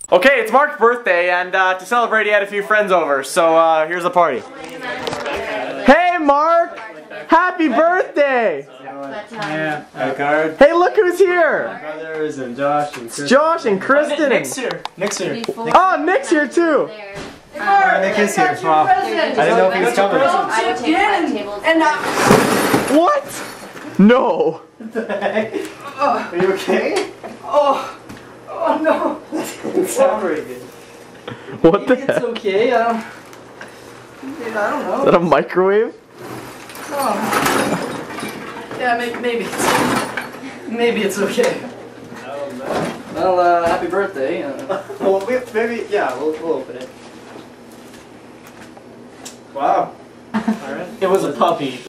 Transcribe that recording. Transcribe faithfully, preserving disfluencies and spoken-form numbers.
Okay, it's Mark's birthday, and uh, to celebrate, he had a few friends over. So uh, here's a party. Hey, Mark! Happy birthday! Yeah, a card. Hey, look who's here! My brothers and Josh and Kristen. Josh and Kristen. Nick's here. Nick's here. Oh, Nick's here too. Uh, Nick is here. Wow. I didn't know if he was coming. I would take five tables. And What? No. What the heck? Are you okay? Oh, oh no. It sounds very good. What the Maybe it's heck? okay. I don't. I don't know. Is that a microwave? Oh. Yeah, maybe, maybe it's maybe it's okay. Well, uh, happy birthday. Uh, Well, we, maybe, yeah, we'll, we'll open it. Wow. Alright. it was a puppy.